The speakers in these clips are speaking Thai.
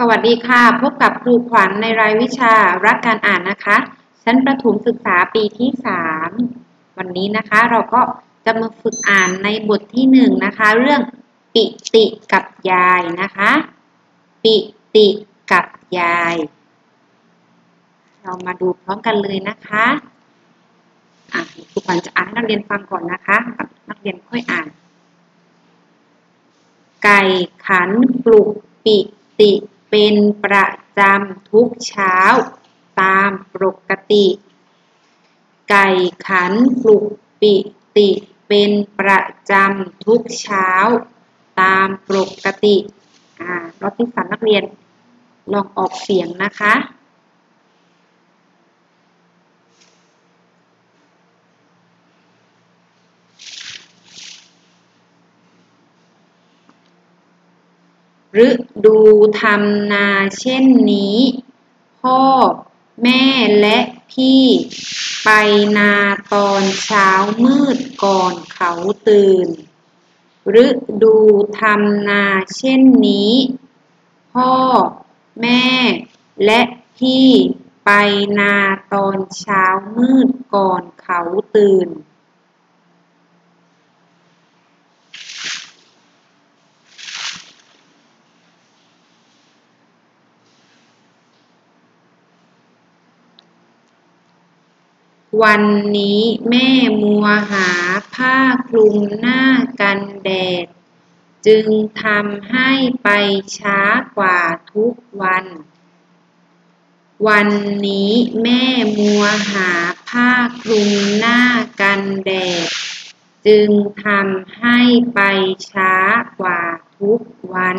วัสดีค่ะพบกับครูขวัญในรายวิชารักการอ่านนะคะชั้นประถมศึกษาปีที่3วันนี้นะคะเราก็จะมาฝึกอ่านในบทที่1นะคะเรื่องปิติกับยายนะคะปิติกับยายเรามาดูพร้อมกันเลยนะคะครูขวัญจะอ่านให้นักเรียนฟังก่อนนะคะนักเรียนค่อยอ่านไก่ขันปลุกปิติเป็นประจำทุกเช้าตามปกติไก่ขันปลุกปิติเป็นประจำทุกเช้าตามปกติรอบที่3นักเรียนลองออกเสียงนะคะฤดูทำนาเช่นนี้พ่อแม่และพี่ไปนาตอนเช้ามืดก่อนเขาตื่นฤดูทำนาเช่นนี้พ่อแม่และพี่ไปนาตอนเช้ามืดก่อนเขาตื่นวันนี้แม่มัวหาผ้าคลุมหน้ากันแดดจึงทำให้ไปช้ากว่าทุกวันวันนี้แม่มัวหาผ้าคลุมหน้ากันแดดจึงทำให้ไปช้ากว่าทุกวัน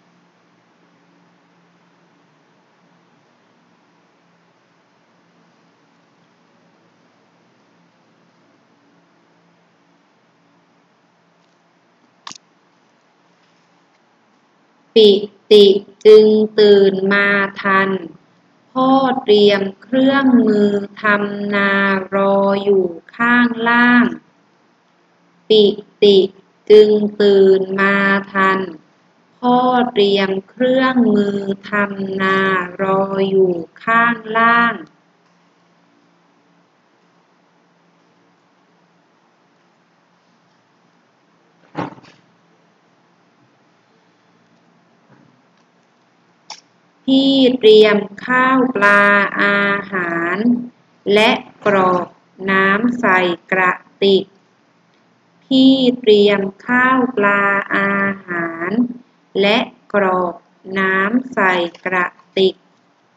ปิติจึงตื่นมาทันพ่อเตรียมเครื่องมือทำนารออยู่ข้างล่างปิติจึงตื่นมาทันพ่อเตรียมเครื่องมือทำนารออยู่ข้างล่างพี่เตรียมข้าวปลาอาหารและกรอกน้ำใส่กระติกพี่เตรียมข้าวปลาอาหารและกรอกน้ำใส่กระติก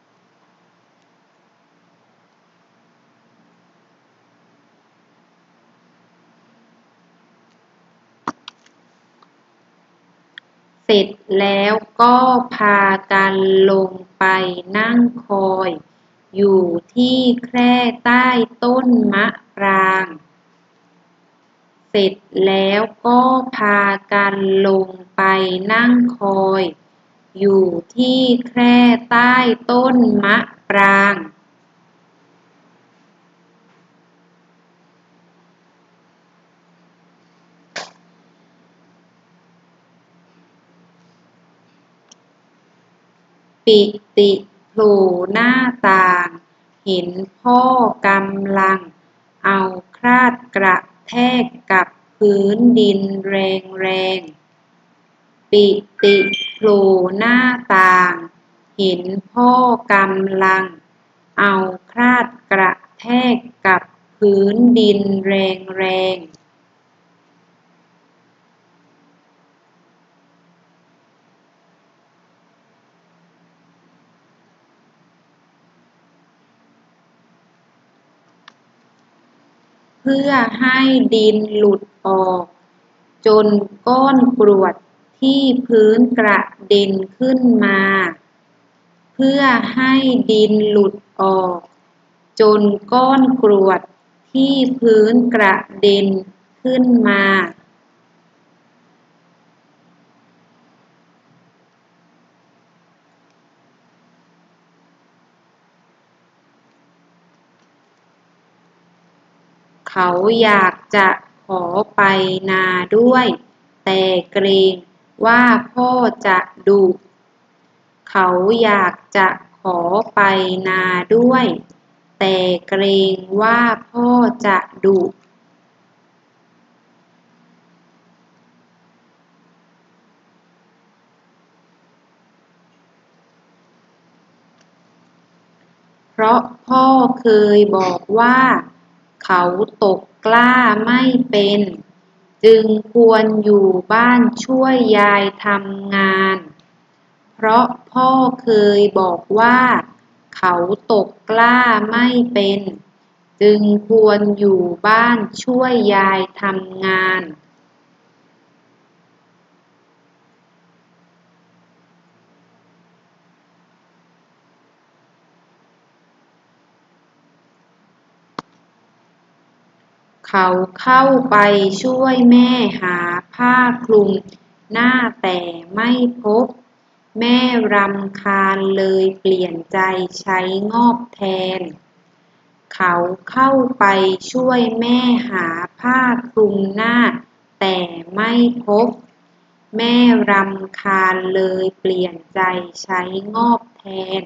เสร็จแล้วก็พากันลงไปนั่งคอยอยู่ที่แคร่ใต้ต้นมะปรางเสร็จแล้วก็พากันลงไปนั่งคอยอยู่ที่แคร่ใต้ต้นมะปรางปิติโผล่หน้าต่างเห็นพ่อกำลังเอาคราดกระแทกกับพื้นดินแรงๆปิติโผล่หน้าต่างเห็นพ่อกำลังเอาคราดกระแทกกับพื้นดินแรงๆเพื่อให้ดินหลุดออกจนก้อนกรวดที่พื้นกระเด็นขึ้นมาเพื่อให้ดินหลุดออกจนก้อนกรวดที่พื้นกระเด็นขึ้นมาเขาอยากจะขอไปนาด้วยแต่เกรงว่าพ่อจะดุเขาอยากจะขอไปนาด้วยแต่เกรงว่าพ่อจะดุเพราะพ่อเคยบอกว่าเขาตกกล้าไม่เป็นจึงควรอยู่บ้านช่วยยายทำงานเพราะพ่อเคยบอกว่าเขาตกกล้าไม่เป็นจึงควรอยู่บ้านช่วยยายทำงานเขาเข้าไปช่วยแม่หาผ้าคลุมหน้าแต่ไม่พบแม่รำคาญเลยเปลี่ยนใจใช้งอบแทนเขาเข้าไปช่วยแม่หาผ้าคลุมหน้าแต่ไม่พบแม่รำคาญเลยเปลี่ยนใจใช้งอบแทน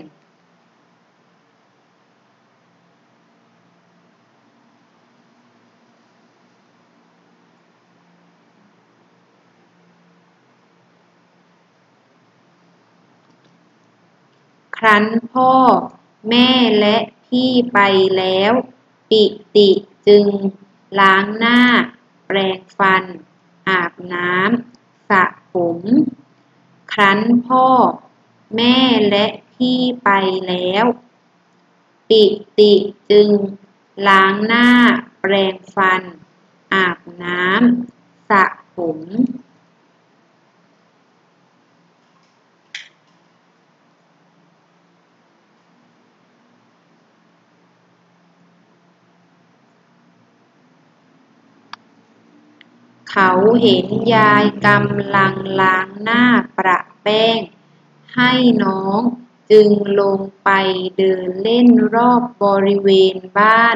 ครั้นพ่อแม่และพี่ไปแล้วปิติจึงล้างหน้าแปรงฟันอาบน้ำสระผมครั้นพ่อแม่และพี่ไปแล้วปิติจึงล้างหน้าแปรงฟันอาบน้ำสระผมเขาเห็นยายกำลังล้างหน้าประแป้งให้น้องจึงลงไปเดินเล่นรอบบริเวณบ้าน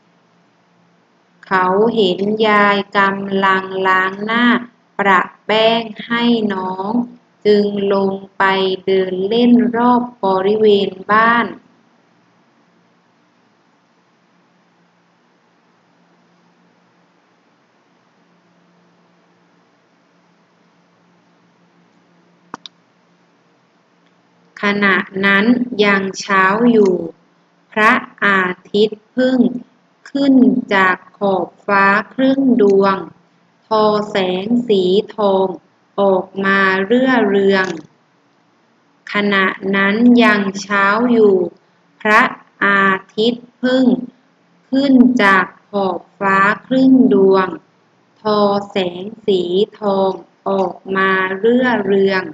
เขาเห็นยายกำลังล้างหน้าประแป้งให้น้องจึงลงไปเดินเล่นรอบบริเวณบ้านขณะนั้นยังเช้าอยู่พระอาทิตย์เพิ่งขึ้นจากขอบฟ้าครึ่งดวงทอแสงสีทองออกมาเรื่อเรืองขณะนั้นยังเช้าอยู่พระอาทิตย์เพิ่งขึ้นจากขอบฟ้าครึ่งดวงทอแสงสีทองออกมาเรื่อเรือง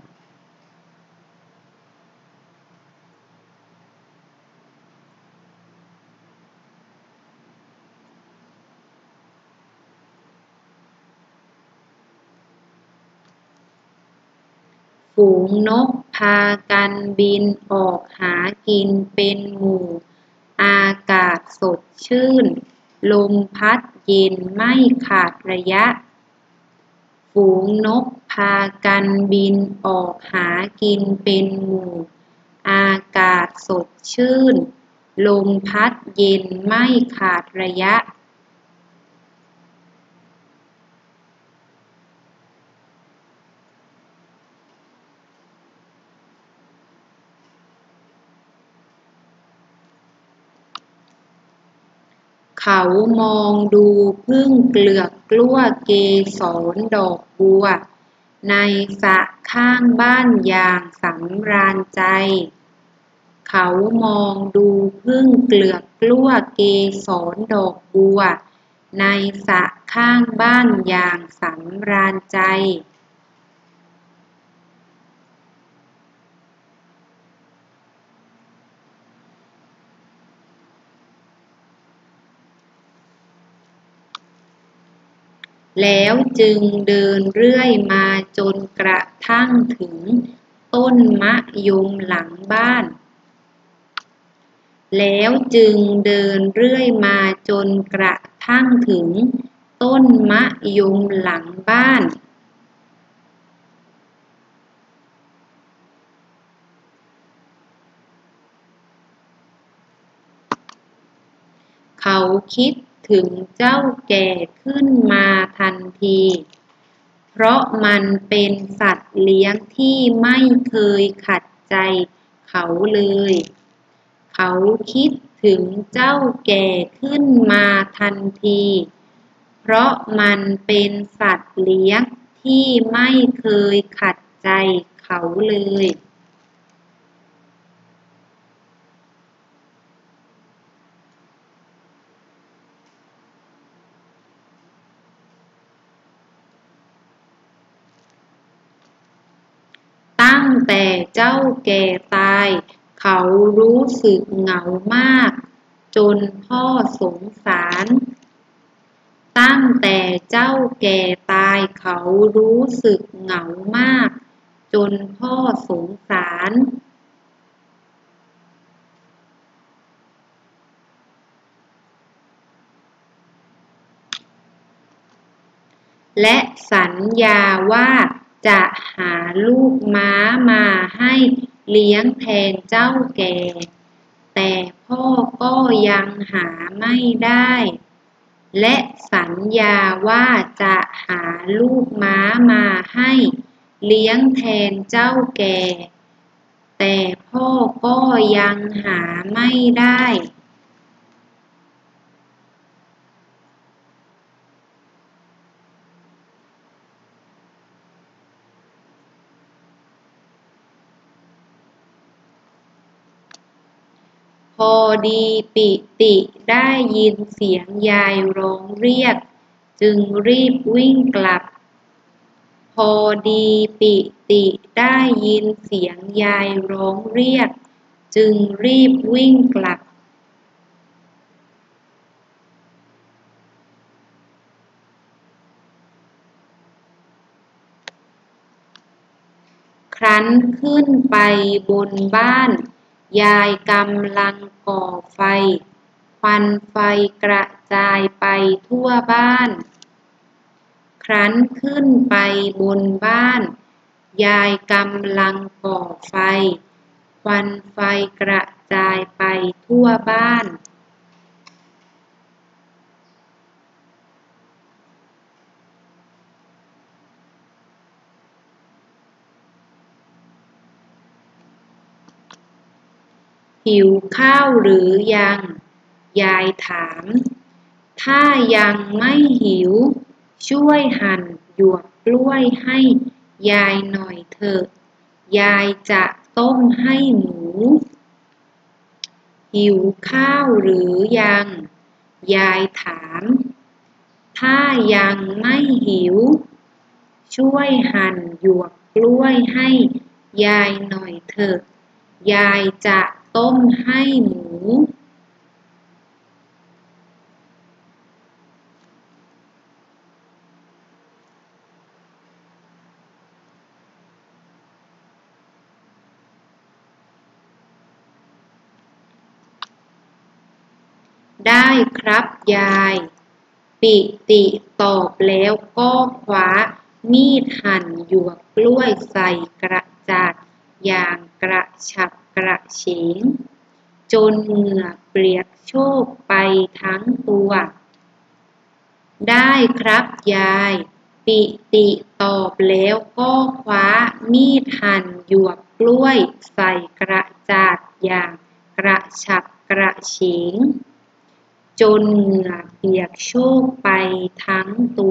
ฝูงนกพากันบินออกหากินเป็นหมู่อากาศสดชื่นลมพัดเย็นไม่ขาดระยะฝูงนกพากันบินออกหากินเป็นหมู่อากาศสดชื่นลมพัดเย็นไม่ขาดระยะเขามองดูผึ้งเกลือกกลั้วเกสรดอกบัวในสระข้างบ้านอย่างสำราญใจเขามองดูผึ้งเกลือกกลั้วเกสรดอกบัวในสระข้างบ้านอย่างสำราญใจแล้วจึงเดินเรื่อยมาจนกระทั่งถึงต้นมะยมหลังบ้านแล้วจึงเดินเรื่อยมาจนกระทั่งถึงต้นมะยมหลังบ้านเขาคิดถึงเจ้าแก่ขึ้นมาทันทีเพราะมันเป็นสัตว์เลี้ยงที่ไม่เคยขัดใจเขาเลยเขาคิดถึงเจ้าแก่ขึ้นมาทันทีเพราะมันเป็นสัตว์เลี้ยงที่ไม่เคยขัดใจเขาเลยตั้งแต่เจ้าแก่ตายเขารู้สึกเหงามากจนพ่อสงสารตั้งแต่เจ้าแก่ตายเขารู้สึกเหงามากจนพ่อสงสารและสัญญาว่าจะหาลูกม้ามาให้เลี้ยงแทนเจ้าแก่แต่พ่อก็ยังหาไม่ได้และสัญญาว่าจะหาลูกม้ามาให้เลี้ยงแทนเจ้าแก่แต่พ่อก็ยังหาไม่ได้พอดีปิติได้ยินเสียงยายร้องเรียกจึงรีบวิ่งกลับพอดีปิติได้ยินเสียงยายร้องเรียกจึงรีบวิ่งกลับครั้นขึ้นไปบนบ้านยายกำลังก่อไฟควันไฟกระจายไปทั่วบ้านครั้นขึ้นไปบนบ้านยายกำลังก่อไฟควันไฟกระจายไปทั่วบ้านหิวข้าวหรือยังยายถามถ้ายังไม่หิวช่วยหั่นหยวกกล้วยให้ยายหน่อยเถอะยายจะต้มให้หมูหิวข้าวหรือยังยายถามถ้ายังไม่หิวช่วยหั่นหยวกกล้วยให้ยายหน่อยเถอะยายจะต้มให้หมูได้ครับยายปิติตอบแล้วก็คว้ามีดหั่นหยวกกล้วยใส่กระจาดอย่างกระฉับกระเฉงจนเหงื่อเปียกโชกไปทั้งตัวได้ครับยายปิติตอบแล้วก็คว้ามีดหั่นหยวกกล้วยใส่กระจาดอย่างกระฉับกระเฉงจนเหงื่อเปียกโชกไปทั้งตั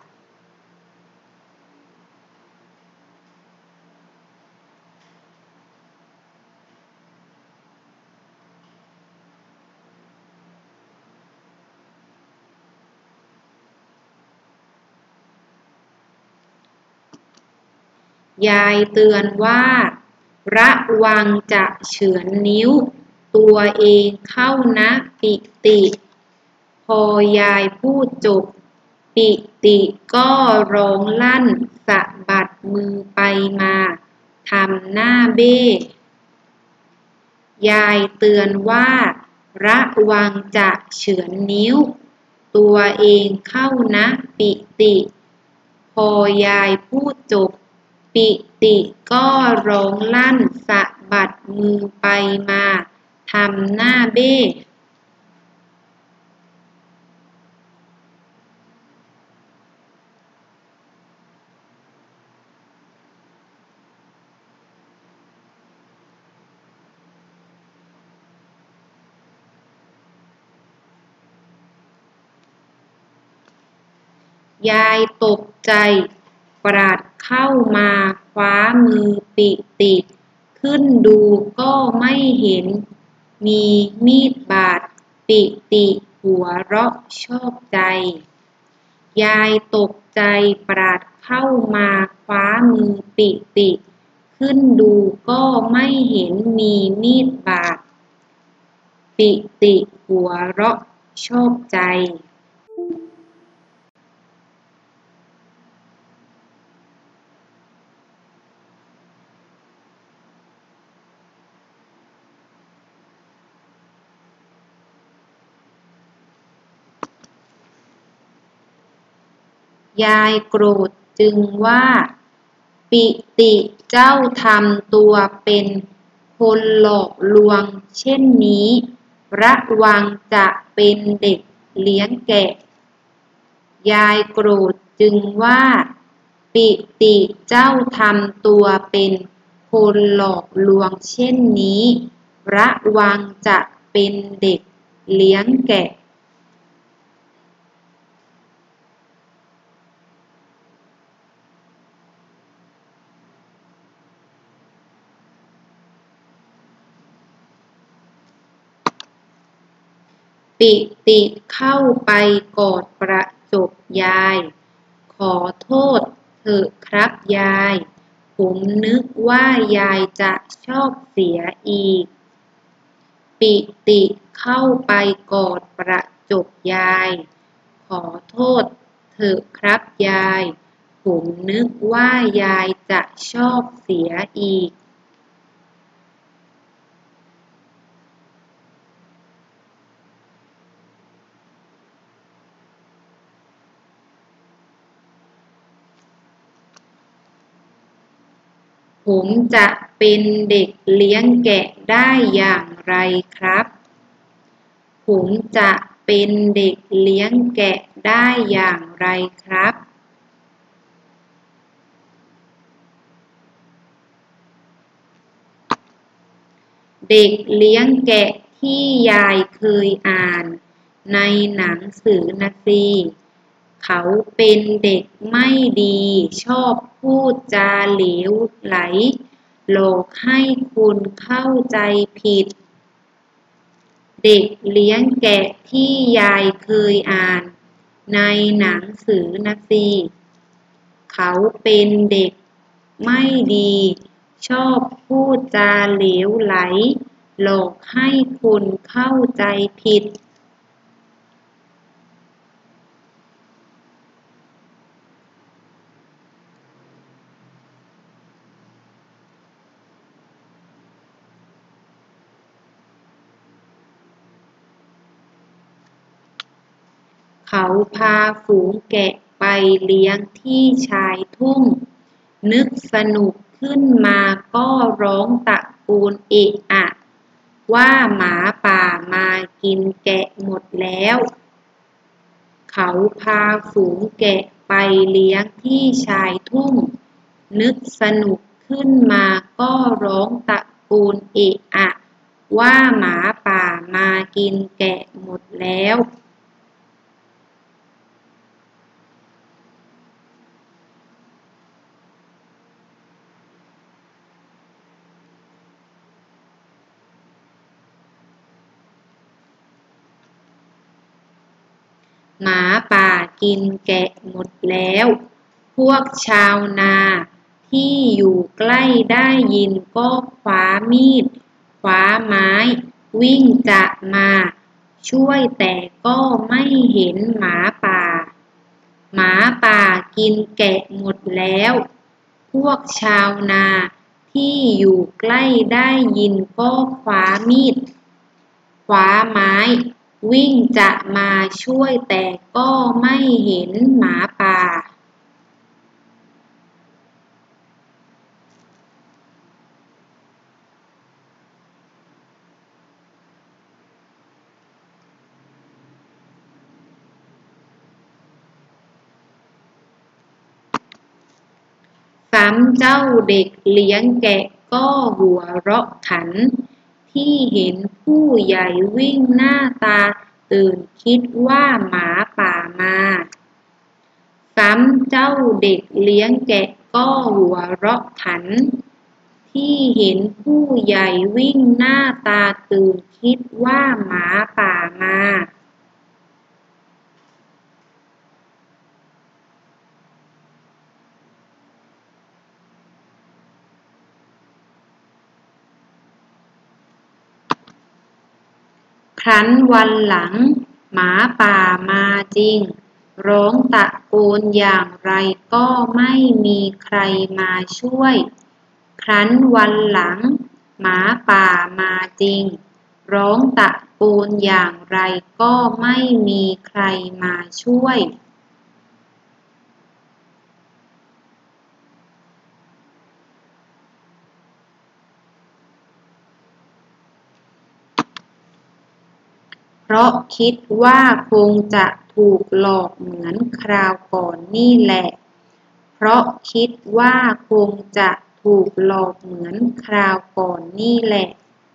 วยายเตือนว่าระวังจะเฉือนนิ้วตัวเองเข้านะปิติพอยายพูดจบปิติก็ร้องลั่นสะบัดมือไปมาทำหน้าเบ้ยายเตือนว่าระวังจะเฉือนนิ้วตัวเองเข้านะปิติพอยายพูดจบปิติก็ร้องลั่นสะบัดมือไปมาทำหน้าเบ้ยายตกใจปราดเข้ามาคว้ามือปิติขึ้นดูก็ไม่เห็นมีมีดบาดปิติหัวเราะชอบใจยายตกใจปราดเข้ามาคว้ามือปิติขึ้นดูก็ไม่เห็นมีมีดบาดปิติหัวเราะชอบใจยายโกรธจึงว่าปิติเจ้าทำตัวเป็นคนหลอกลวงเช่นนี้ระวังจะเป็นเด็กเลี้ยงแกะยายโกรธจึงว่าปิติเจ้าทำตัวเป็นคนหลอกลวงเช่นนี้ระวังจะเป็นเด็กเลี้ยงแกะปิติเข้าไปกอดประจบยายขอโทษเถอะครับยายผมนึกว่ายายจะชอบเสียอีกปิติเข้าไปกอดประจบยายขอโทษเถอะครับยายผมนึกว่ายายจะชอบเสียอีกผมจะเป็นเด็กเลี้ยงแกะได้อย่างไรครับผมจะเป็นเด็กเลี้ยงแกะได้อย่างไรครับเด็กเลี้ยงแกะที่ยายเคยอ่านในหนังสือนะสิเขาเป็นเด็กไม่ดีชอบพูดจาเหลวไหลหลอกให้คุณเข้าใจผิดเด็กเลี้ยงแกะที่ยายเคยอ่านในหนังสือนะสิเขาเป็นเด็กไม่ดีชอบพูดจาเหลวไหลหลอกให้คนเข้าใจผิดเขาพาฝูงแกะไปเลี้ยงที่ชายทุ่งนึกสนุกขึ้นมาก็ร้องตะโกนเอะอะว่าหมาป่ามากินแกะหมดแล้วเขาพาฝูงแกะไปเลี้ยงที่ชายทุ่งนึกสนุกขึ้นมาก็ร้องตะโกนเอะอะว่าหมาป่ามากินแกะหมดแล้วหมาป่ากินแกะหมดแล้วพวกชาวนาที่อยู่ใกล้ได้ยินก็คว้ามีดคว้าไม้วิ่งจะมาช่วยแต่ก็ไม่เห็นหมาป่าหมาป่ากินแกะหมดแล้วพวกชาวนาที่อยู่ใกล้ได้ยินก็คว้ามีดคว้าไม้วิ่งจะมาช่วยแต่ก็ไม่เห็นหมาป่าซ้ำเจ้าเด็กเลี้ยงแกะก็หัวเราะขันที่เห็นผู้ใหญ่วิ่งหน้าตาตื่นคิดว่าหมาป่ามาซ้ซ้ำเจ้าเด็กเลี้ยงแกะก็หัวเราะขันที่เห็นผู้ใหญ่วิ่งหน้าตาตื่นคิดว่าหมาป่ามาครั้นวันหลังหมาป่ามาจริงร้องตะโกนอย่างไรก็ไม่มีใครมาช่วยครั้นวันหลังหมาป่ามาจริงร้องตะโกนอย่างไรก็ไม่มีใครมาช่วยเพราะคิดว่าคงจะถูกหลอกเหมือนคราวก่อนนี่แหละเพราะคิดว่าคงจะถูกหลอกเหมือนคราวก่อนนี่แหละ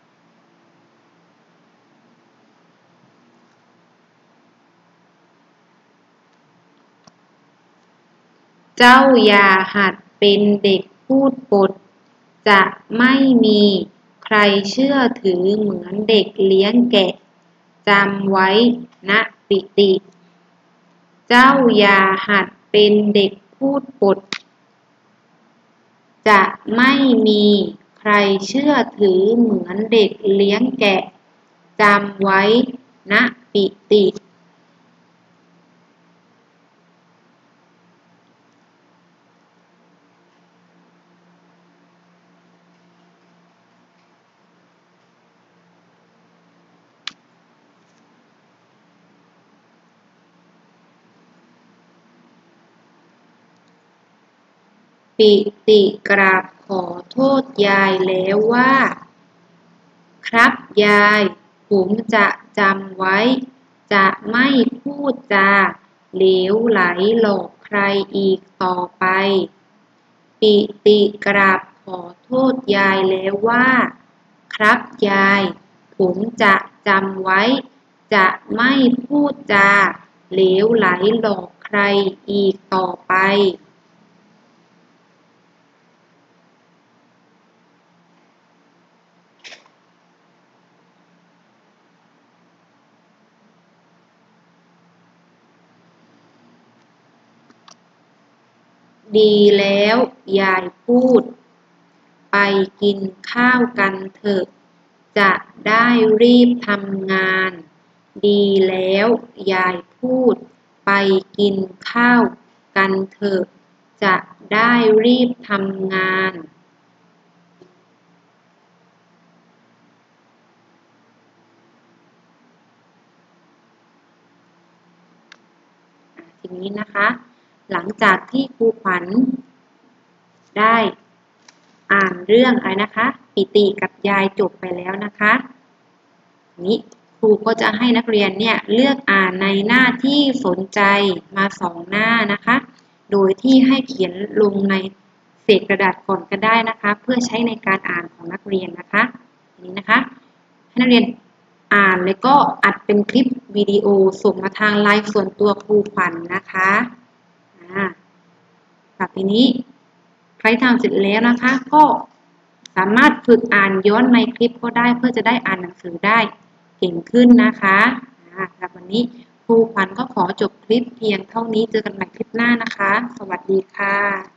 เจ้าอย่าหัดเป็นเด็กพูดปดจะไม่มีใครเชื่อถือเหมือนเด็กเลี้ยงแกะจำไว้นะปิติเจ้าอย่าหัดเป็นเด็กพูดปดจะไม่มีใครเชื่อถือเหมือนเด็กเลี้ยงแกะจำไว้นะปิติปิติกราบขอโทษยายแล้วว่าครับยายผมจะจำไว้จะไม่พูดจาเหลวไหลหลอกใครอีกต่อไปปิติกราบขอโทษยายแล้วว่าครับยายผมจะจำไว้จะไม่พูดจาเหลวไหลหลอกใครอีกต่อไปดีแล้วยายพูดไปกินข้าวกันเถอะจะได้รีบทำงานดีแล้วยายพูดไปกินข้าวกันเถอะจะได้รีบทำงานทีนี้นะคะหลังจากที่ครูขวัญได้อ่านเรื่องอะไรนะคะปิติกับยายจบไปแล้วนะคะนี้ครูก็จะให้นักเรียนเนี่ยเลือกอ่านในหน้าที่สนใจมา2 หน้านะคะโดยที่ให้เขียนลงในเศษกระดาษก่อนก็ได้นะคะเพื่อใช้ในการอ่านของนักเรียนนะคะนี้นะคะให้นักเรียนอ่านแล้วก็อัดเป็นคลิปวิดีโอส่งมาทางไลน์ส่วนตัวครูขวัญนะคะแบบนี้ใครทำเสร็จแล้วนะคะก็สามารถฝึกอ่านย้อนในคลิปก็ได้เพื่อจะได้อ่านหนังสือได้เก่งขึ้นนะคะสำหรับวันนี้ครูขวัญก็ขอจบคลิปเพียงเท่านี้เจอกันใหม่คลิปหน้านะคะสวัสดีค่ะ